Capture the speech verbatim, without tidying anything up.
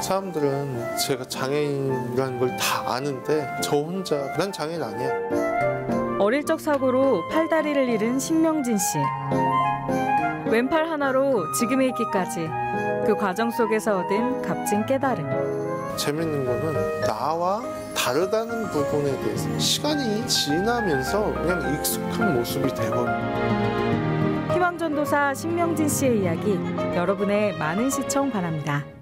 사람들은 제가 장애인이라는 걸 다 아는데 저 혼자 난 장애인 아니야. 어릴 적 사고로 팔다리를 잃은 신명진 씨. 왼팔 하나로 지금에 있기까지 그 과정 속에서 얻은 값진 깨달음. 재밌는 거는 나와 다르다는 부분에 대해서 시간이 지나면서 그냥 익숙한 모습이 돼버려. 희망전도사 신명진 씨의 이야기, 여러분의 많은 시청 바랍니다.